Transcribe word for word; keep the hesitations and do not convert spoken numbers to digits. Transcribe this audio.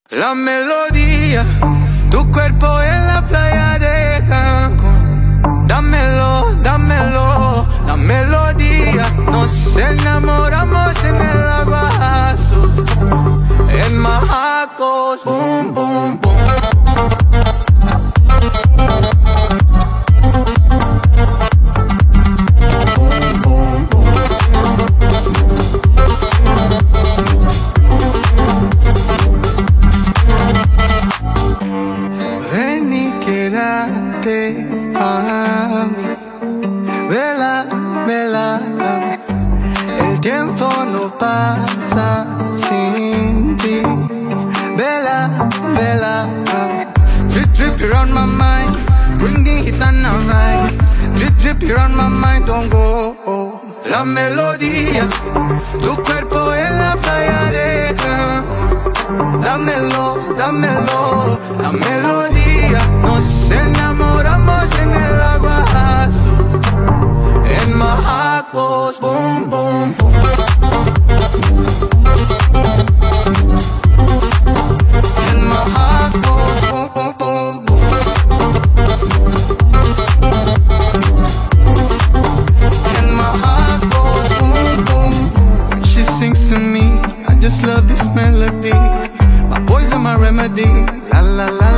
La melodía, tu cuerpo en la playa de Cancún. Dámelo, dámelo, la melodía. Nos enamoramos en el agua azul, en Majacos, boom, boom, boom. A mí, vela, vela, el tiempo no pasa sin ti. Vela, vela, drip, drip, you're on my mind. Bring the heat and the vibe. Drip, drip, you're on my mind, don't go. La melodía, tu cuerpo en la playa de Cancún. Dámelo, dámelo, la melodía. Nos enamoramos en el agua azul, en Majacos, boom, boom, boom. En Majacos, boom, boom, boom, boom. En Majacos, boom, boom. When she sings to me, I just love this melody. My boys are my remedy, la la la.